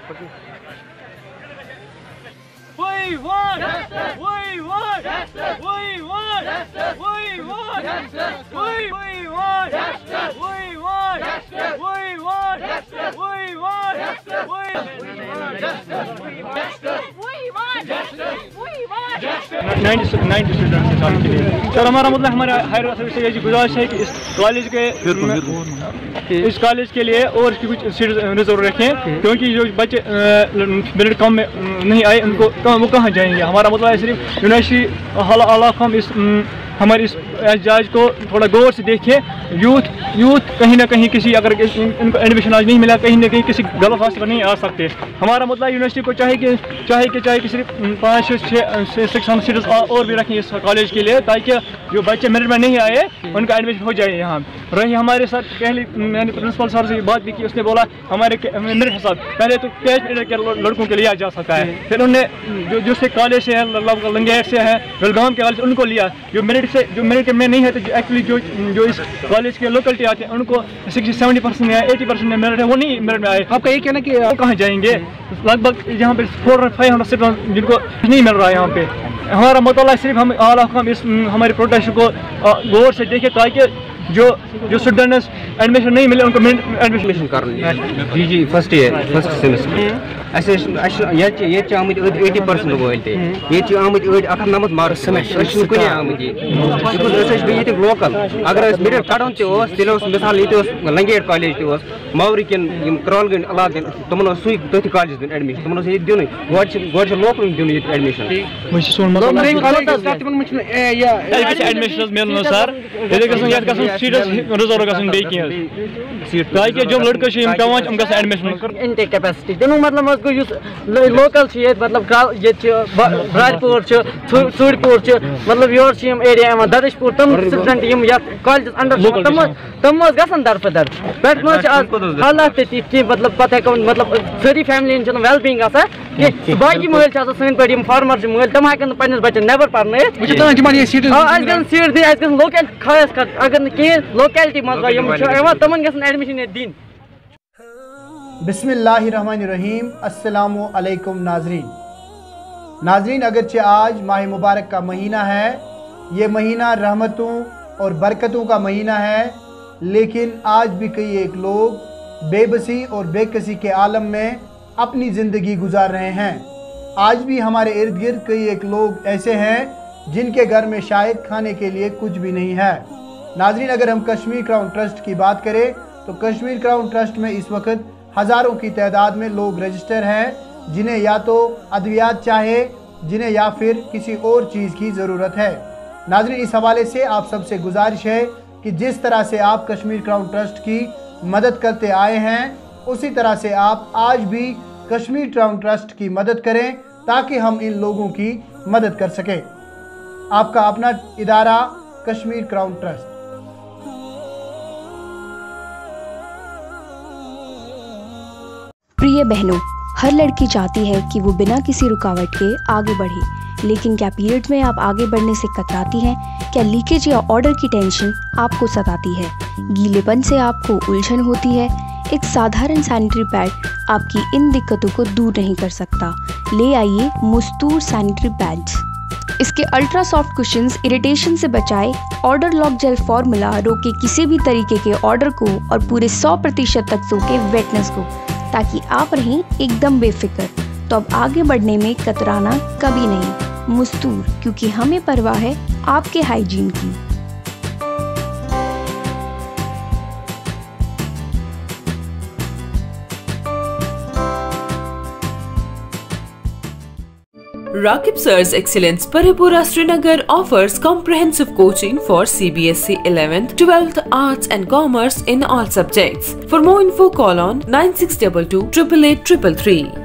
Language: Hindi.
We want justice. We want justice. We want justice. We want justice. We want justice. We want justice. We want justice. We want justice. We want justice. We want justice. We want justice. We want justice. 90 students के साथ के लिए सर हमारा मतलब हमारे हायर अथॉरिटी से ये गुजारिश है कि इस कॉलेज के इस कॉलेज के लिए और कुछ सीट रिजर्व रखें क्योंकि जो बच्चे मेरिट कम में नहीं आए उनको वो कहाँ जाएंगे। हमारा मतलब है सिर्फ यूनिवर्सिटी हम इस हमारी इस एहतजाज को थोड़ा गौर से देखें। यूथ कहीं ना कहीं किसी अगर इनको एडमिशन आज नहीं मिला कहीं ना कहीं किसी गलत रास्ते पर नहीं आ सकते। हमारा मतलब यूनिवर्सिटी को चाहे कि सिर्फ 5-6 सीट्स और भी रखें इस कॉलेज के लिए ताकि जो बच्चे मेरिट में नहीं आए उनका एडमिशन हो जाए। यहाँ रही हमारे साथ पहले मैंने प्रिंसिपल सर से बात भी की, उसने बोला हमारे मेरिट हिसाब पहले तो 5 के लड़कों के लिया जा सकता है, फिर उन्होंने जो कॉलेज से है लंगेट से है बेलगाम के कॉलेज उनको लिया। जो मेरिट में नहीं है तो एक्चुअली जो इस कॉलेज के लोकलिटी आते हैं उनको 60-70% या 80% में मेरिट है वो नहीं मेरिट में आए। आपका ये कहना कि वो कहाँ जाएंगे? लगभग यहाँ पे 400-500 स्टूडेंट जिनको नहीं मिल रहा है यहाँ पे। हमारा मतलब सिर्फ हम हम इस हमारे प्रोटेस्ट को गौर से देखें ताकि जो स्टूडेंट्स एडमिशन नहीं मिले उनको एडमिशन कर जी फर्स्ट सेमेस्टर ये आमद 80% वोल ये आमद 1 मार्क्स कुन आमद लोकल अगर मेरिट कड़न तेल मिसाल ये लंगेट कॉलेज मावरी किन क्रॉलगंज इलाक तुम सू तथ कॉलेज दिन एडमिशन तुम दिन गो लोकल दिन एडमिशन एडमिशन मिलन सर रिजर्व गसन सीट ताकि जो लड़के एडमिशन इनटेक कैपेसिटी तमिक मतलब लोकल मतलब ब्राजपुर सूरपुर मतलब योर एरिया ददशपुर तम स्टूडेंट कॉलेज अंडर तम गसन दरफदर पे हालात ती मतलब पता मतलब सारी फैमिली वेल बींग कि बाकी मल सन पे फार्मर मल तम हेकन पे बच्चन नेबर पढ़ सीट दिन लोकल खास कर अगर कह लोकलिटी मज तमन गसन एडमिशन दिन। बिस्मिल्लाहिर्रहमानिर्रहीम अस्सलामु अलैकुम नाजरीन अगरचे आज माह मुबारक का महीना है, ये महीना रहमतों और बरकतों का महीना है, लेकिन आज भी कई एक लोग बेबसी और बेकसी के आलम में अपनी ज़िंदगी गुजार रहे हैं। आज भी हमारे इर्द गिर्द कई एक लोग ऐसे हैं जिनके घर में शायद खाने के लिए कुछ भी नहीं है। नाजरीन अगर हम कश्मीर क्राउन ट्रस्ट की बात करें तो कश्मीर क्राउन ट्रस्ट में इस वक्त हज़ारों की तादाद में लोग रजिस्टर हैं जिन्हें या तो अद्वियात चाहे जिन्हें या फिर किसी और चीज़ की ज़रूरत है। नाज़रीन इस हवाले से आप सबसे गुजारिश है कि जिस तरह से आप कश्मीर क्राउन ट्रस्ट की मदद करते आए हैं उसी तरह से आप आज भी कश्मीर क्राउन ट्रस्ट की मदद करें ताकि हम इन लोगों की मदद कर सकें। आपका अपना इदारा कश्मीर क्राउन ट्रस्ट। प्रिय बहनों, हर लड़की चाहती है कि वो बिना किसी रुकावट के आगे बढ़े, लेकिन क्या पीरियड्स में आप आगे बढ़ने से कतराती हैं? क्या लीकेज या ऑर्डर की टेंशन आपको सताती है? गीलेपन से आपको उलझन होती है? एक साधारण सैनिटरी पैड आपकी इन दिक्कतों को दूर नहीं कर सकता। ले आइए मुस्तूर सैनिटरी पैड्स। इसके अल्ट्रा सॉफ्ट कुशंस इरिटेशन से बचाए, ऑर्डर लॉक जेल फॉर्मूला रोके किसी भी तरीके के ऑर्डर को और पूरे 100% तक सोके वेटनेस को, ताकि आप रहें एकदम बेफिक्र। तो अब आगे बढ़ने में कतराना कभी नहीं। मुस्तूर, क्योंकि हमें परवाह है आपके हाइजीन की। Rakib Sir's Excellence Paripura Srinagar offers comprehensive coaching for CBSE 11th, 12th, Arts and Commerce in all subjects. For more info, call on 9622 888 333.